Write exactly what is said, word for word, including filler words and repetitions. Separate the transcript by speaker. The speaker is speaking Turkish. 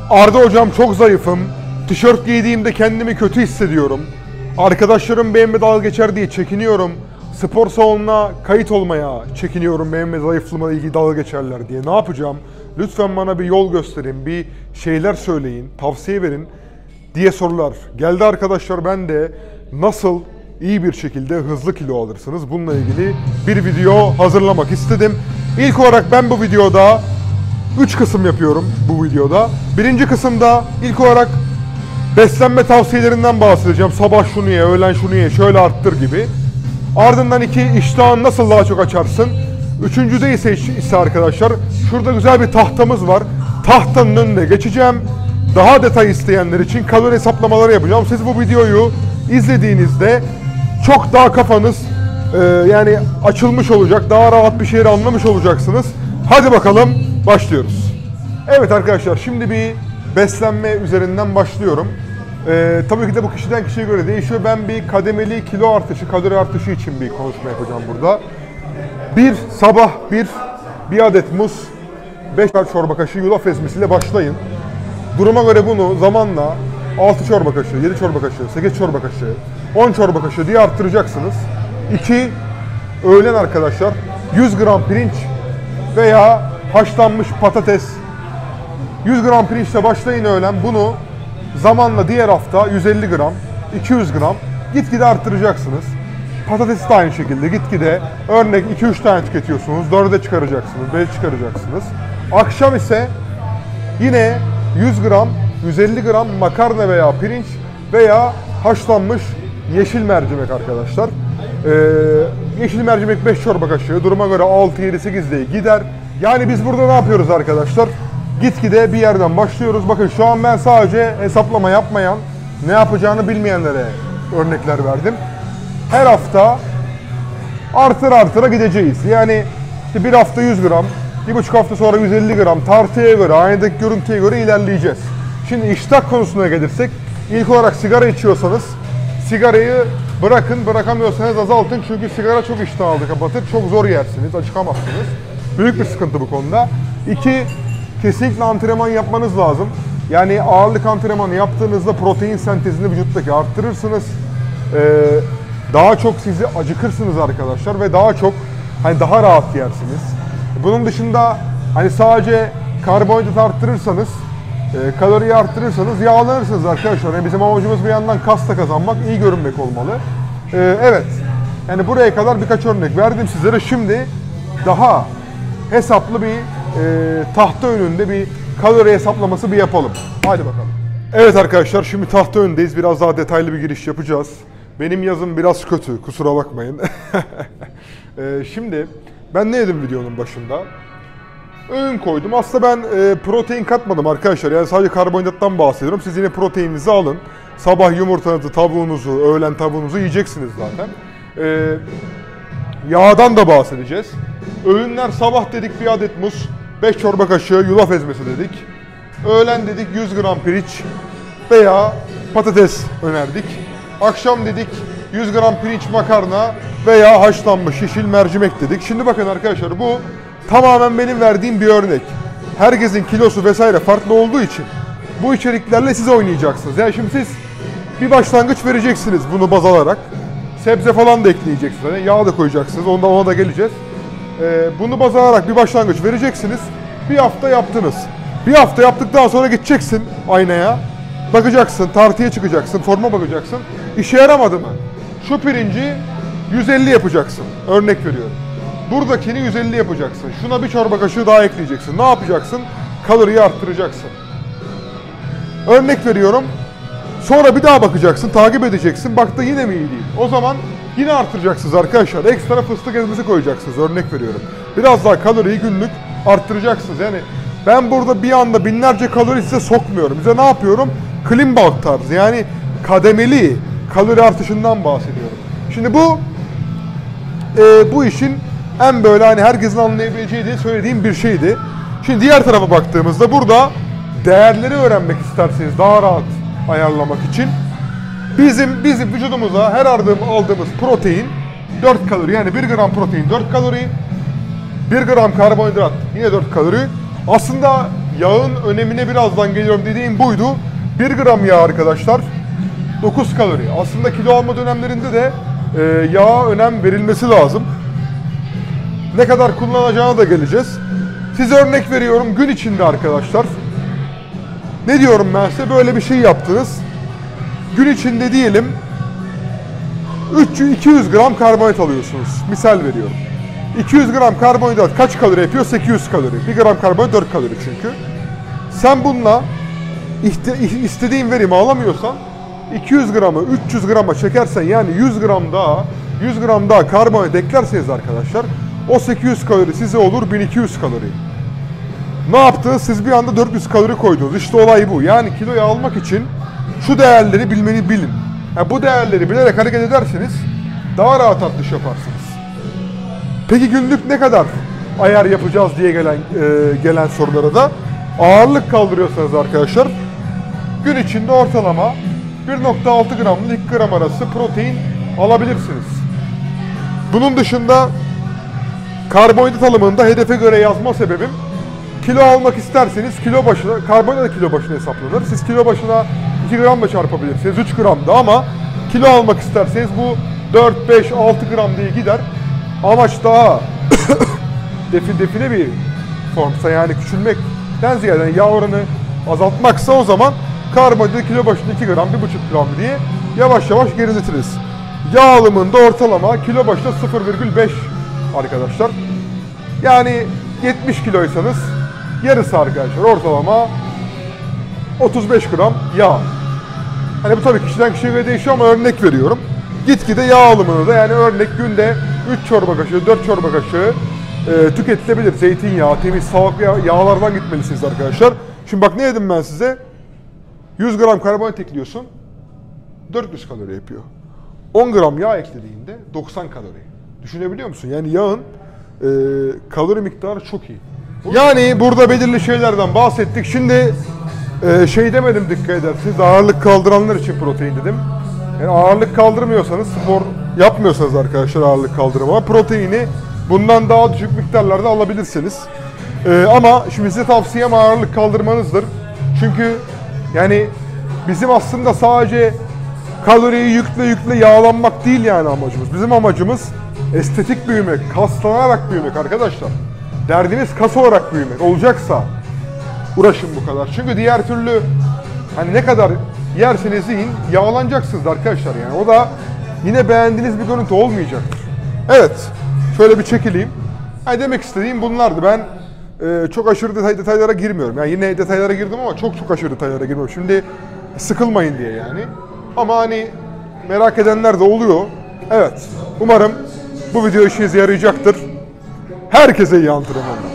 Speaker 1: Arda hocam çok zayıfım. Tişört giydiğimde kendimi kötü hissediyorum. Arkadaşlarım benimle dalga geçer diye çekiniyorum. Spor salonuna kayıt olmaya çekiniyorum, benimle zayıflığımla ilgili dalga geçerler diye. Ne yapacağım? Lütfen bana bir yol gösterin, bir şeyler söyleyin, tavsiye verin diye sorular geldi arkadaşlar. Ben de nasıl iyi bir şekilde hızlı kilo alırsınız bununla ilgili bir video hazırlamak istedim. İlk olarak ben bu videoda üç kısım yapıyorum bu videoda. Birinci kısımda ilk olarak beslenme tavsiyelerinden bahsedeceğim. Sabah şunu ye, öğlen şunu ye, şöyle arttır gibi. Ardından iki, iştahını nasıl daha çok açarsın. Üçüncüde ise, ise arkadaşlar şurada güzel bir tahtamız var. Tahtanın önüne geçeceğim. Daha detay isteyenler için kalori hesaplamaları yapacağım. Siz bu videoyu izlediğinizde çok daha kafanız e, yani açılmış olacak. Daha rahat bir şeyleri anlamış olacaksınız. Hadi bakalım başlıyoruz. Evet arkadaşlar, şimdi bir beslenme üzerinden başlıyorum. Ee, tabii ki de bu kişiden kişiye göre değişiyor. Ben bir kademeli kilo artışı, kalori artışı için bir konuşma yapacağım burada. Bir sabah bir, bir adet muz, beş çorba kaşığı yulaf ezmesiyle başlayın. Duruma göre bunu zamanla altı çorba kaşığı, yedi çorba kaşığı, sekiz çorba kaşığı, on çorba kaşığı diye arttıracaksınız. iki öğlen arkadaşlar yüz gram pirinç veya haşlanmış patates, yüz gram pirinçle başlayın öğlen. Bunu zamanla diğer hafta yüz elli gram, iki yüz gram gitgide arttıracaksınız. Patates de aynı şekilde gitgide, örnek iki üç tane tüketiyorsunuz, dörde çıkaracaksınız, beşe çıkaracaksınız. Akşam ise yine yüz gram, yüz elli gram makarna veya pirinç veya haşlanmış yeşil mercimek arkadaşlar. Ee, yeşil mercimek beş çorba kaşığı, duruma göre altı yedi sekiz diye gider. Yani biz burada ne yapıyoruz arkadaşlar? Gitgide bir yerden başlıyoruz. Bakın şu an ben sadece hesaplama yapmayan, ne yapacağını bilmeyenlere örnekler verdim. Her hafta artır artıra gideceğiz. Yani işte bir hafta yüz gram, bir buçuk hafta sonra yüz elli gram tartıya göre, aynadaki görüntüye göre ilerleyeceğiz. Şimdi iştah konusuna gelirsek, ilk olarak sigara içiyorsanız sigarayı bırakın, bırakamıyorsanız azaltın. Çünkü sigara çok iştahı kapatır, çok zor yersiniz, acıkamazsınız. Büyük bir sıkıntı bu konuda. İki, kesinlikle antrenman yapmanız lazım. Yani ağırlık antrenmanı yaptığınızda protein sentezini vücuttaki arttırırsınız. Ee, daha çok sizi acıkırsınız arkadaşlar ve daha çok hani daha rahat yersiniz. Bunun dışında hani sadece karbonhidrat arttırırsanız, e, kaloriyi arttırırsanız yağlanırsınız arkadaşlar. Yani bizim amacımız bir yandan kas da kazanmak, iyi görünmek olmalı. Ee, evet. Yani buraya kadar birkaç örnek verdim sizlere. Şimdi daha hesaplı bir e, tahta önünde bir kalori hesaplaması bir yapalım. Hadi bakalım. Evet arkadaşlar, şimdi tahta önündeyiz. Biraz daha detaylı bir giriş yapacağız. Benim yazım biraz kötü, kusura bakmayın. e, şimdi ben ne yedim videonun başında? Öğün koydum. Aslında ben e, protein katmadım arkadaşlar. Yani sadece karbonhidrattan bahsediyorum. Siz yine proteininizi alın. Sabah yumurtanızı, tavuğunuzu, öğlen tavuğunuzu yiyeceksiniz zaten. E, yağdan da bahsedeceğiz. Öğünler sabah dedik bir adet muz, beş çorba kaşığı yulaf ezmesi dedik. Öğlen dedik yüz gram pirinç veya patates önerdik. Akşam dedik yüz gram pirinç makarna veya haşlanmış yeşil mercimek dedik. Şimdi bakın arkadaşlar, bu tamamen benim verdiğim bir örnek. Herkesin kilosu vesaire farklı olduğu için bu içeriklerle siz oynayacaksınız. Yani şimdi siz bir başlangıç vereceksiniz bunu baz alarak. Sebze falan da ekleyeceksiniz. Yani yağ da koyacaksınız. Ondan ona da geleceğiz. Ee, bunu baz alarak bir başlangıç vereceksiniz. Bir hafta yaptınız. Bir hafta yaptıktan sonra gideceksin aynaya. Bakacaksın, tartıya çıkacaksın, forma bakacaksın. İşe yaramadı mı? Şu pirinci yüz elli yapacaksın. Örnek veriyorum. Buradakini yüz elli yapacaksın. Şuna bir çorba kaşığı daha ekleyeceksin. Ne yapacaksın? Kaloriyi arttıracaksın. Örnek veriyorum. Sonra bir daha bakacaksın, takip edeceksin. Baktı yine mi iyi değil? O zaman yine artıracaksınız arkadaşlar. Ekstra fıstık ezmesi koyacaksınız. Örnek veriyorum. Biraz daha kaloriyi günlük arttıracaksınız. Yani ben burada bir anda binlerce kalori size sokmuyorum. Bize ne yapıyorum? Clean bulk tarzı. Yani kademeli kalori artışından bahsediyorum. Şimdi bu e, bu işin en böyle hani herkesin anlayabileceği diye söylediğim bir şeydi. Şimdi diğer tarafa baktığımızda burada değerleri öğrenmek isterseniz daha rahat ayarlamak için bizim bizim vücudumuza her aldığım, aldığımız protein dört kalori. Yani bir gram protein dört kalori, bir gram karbonhidrat yine dört kalori. Aslında yağın önemine birazdan geliyorum dediğim buydu. bir gram yağ arkadaşlar dokuz kalori. Aslında kilo alma dönemlerinde de e, yağa önem verilmesi lazım. Ne kadar kullanacağına da geleceğiz. Size örnek veriyorum gün içinde arkadaşlar. Ne diyorum ben size? Böyle bir şey yaptınız. Gün içinde diyelim üç yüz iki yüz gram karbonhidrat alıyorsunuz. Misal veriyorum. iki yüz gram karbonhidrat kaç kalori yapıyor? sekiz yüz kalori. bir gram karbonhidrat dört kalori çünkü. Sen bununla istediğin verimi alamıyorsan iki yüz gramı üç yüz grama çekersen yani yüz gram daha yüz gram daha karbonhidrat eklerseniz arkadaşlar o sekiz yüz kalori size olur bin iki yüz kalori. Ne yaptınız? Siz bir anda dört yüz kalori koydunuz. İşte olay bu. Yani kiloyu almak için şu değerleri bilmeni bilin. Yani bu değerleri bilerek hareket ederseniz daha rahat atış yaparsınız. Peki günlük ne kadar ayar yapacağız diye gelen e, gelen sorulara da ağırlık kaldırıyorsanız arkadaşlar gün içinde ortalama bir nokta altı gram ile iki gram arası protein alabilirsiniz. Bunun dışında karbonhidrat alımında hedefe göre yazma sebebim kilo almak isterseniz kilo başına, karbonhidrat kilo başına hesaplanır. Siz kilo başına iki gramla çarpabilirsiniz, üç gram da ama kilo almak isterseniz bu dört, beş, altı gram diye gider. Amaç daha defi, define bir formsa yani küçülmekten ziyade yani yağ oranı azaltmaksa o zaman karbonhidrat kilo başına iki gram, bir buçuk gram diye yavaş yavaş geriletiriz. Yağ alımında ortalama kilo başına sıfır virgül beş arkadaşlar. Yani yetmiş kiloysanız yarısı arkadaşlar ortalama otuz beş gram yağ. Hani bu tabii kişiden kişiye göre değişiyor ama örnek veriyorum. Gitgide yağ alımını da yani örnek günde üç çorba kaşığı, dört çorba kaşığı e, tüketilebilir. Zeytinyağı, temiz, sağlıklı yağlardan gitmelisiniz arkadaşlar. Şimdi bak ne dedim ben size? yüz gram karbonhidrat ekliyorsun, dört yüz kalori yapıyor. on gram yağ eklediğinde doksan kalori. Düşünebiliyor musun? Yani yağın e, kalori miktarı çok iyi. Yani burada belirli şeylerden bahsettik. Şimdi e, şey demedim dikkat edersiniz. Ağırlık kaldıranlar için protein dedim. Yani ağırlık kaldırmıyorsanız, spor yapmıyorsanız arkadaşlar ağırlık kaldırma proteini bundan daha düşük miktarlarda alabilirsiniz. E, ama şimdi size tavsiyem ağırlık kaldırmanızdır. Çünkü yani bizim aslında sadece kaloriyi yükle yükle yağlanmak değil yani amacımız. Bizim amacımız estetik büyümek, kaslanarak büyümek arkadaşlar. Derdiniz kas olarak büyümek olacaksa uğraşın bu kadar. Çünkü diğer türlü hani ne kadar yerseniz yiyin yağlanacaksınız arkadaşlar yani. O da yine beğendiğiniz bir görüntü olmayacaktır. Evet, şöyle bir çekileyim. Yani demek istediğim bunlardı. Ben e, çok aşırı detay, detaylara girmiyorum. Yani yine detaylara girdim ama çok çok aşırı detaylara girmiyorum. Şimdi sıkılmayın diye yani. Ama hani merak edenler de oluyor. Evet, umarım bu video işinize yarayacaktır. Herkese iyi antrenmanlar.